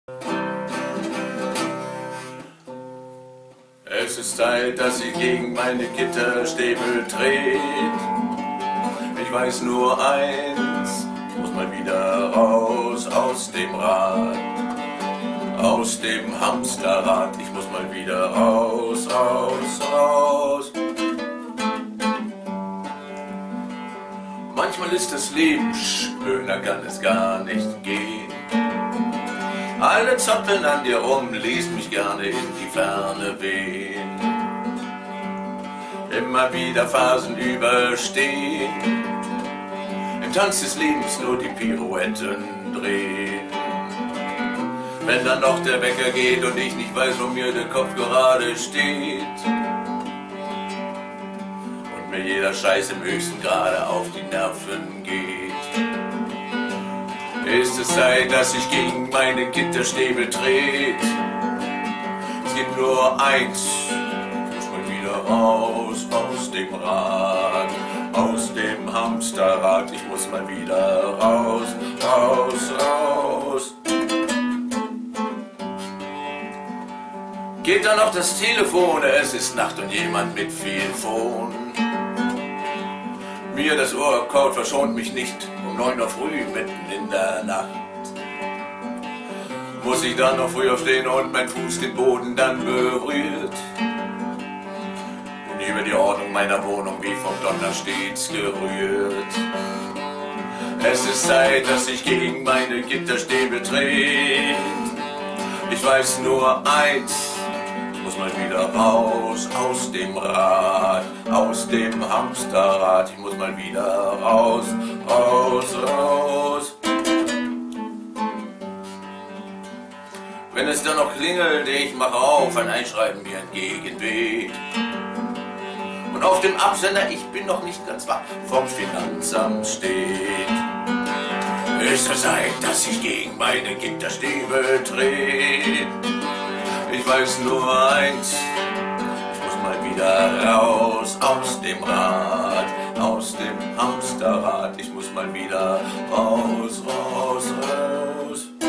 Es ist Zeit, dass ich gegen meine Gitterstäbe tret. Ich weiß nur eins, muss mal wieder raus aus dem Rad, aus dem Hamsterrad. Ich muss mal wieder raus, raus, raus. Manchmal ist das Leben schöner, kann es gar nicht gehen. Alle zappeln an dir rum, ließ mich gerne in die Ferne wehen. Immer wieder Phasen überstehen, im Tanz des Lebens nur die Pirouetten drehen. Wenn dann noch der Wecker geht und ich nicht weiß, wo mir der Kopf gerade steht und mir jeder Scheiß im höchsten Grade auf die Nerven geht, ist es Zeit, dass ich gegen meine Gitterstäbe tret. Es gibt nur eins, ich muss mal wieder raus aus dem Rad, aus dem Hamsterrad. Ich muss mal wieder raus, raus, raus. Geht dann noch das Telefon, es ist Nacht und jemand mit viel Phon. Mir das Ohr kaut, verschont mich nicht, um 9 Uhr früh mitten in der Nacht. Muss ich dann noch früh aufstehen und mein Fuß den Boden dann berührt. Und über die Ordnung meiner Wohnung wie vom Donner stets gerührt. Es ist Zeit, dass ich gegen meine Gitterstäbe tret. Ich weiß nur eins, ich muss mal wieder raus aus dem Rad, aus dem Hamsterrad. Ich muss mal wieder raus, raus, raus. Wenn es dann noch klingelt, ich mache auf, ein Einschreiben mir entgegenweht. Und auf dem Absender, ich bin noch nicht ganz wach, vom Finanzamt steht: Ist es Zeit, dass ich gegen meine Gitterstäbe tret. Ich weiß nur eins, ich muss mal wieder raus aus dem Rad, aus dem Hamsterrad. Ich muss mal wieder raus, raus, raus.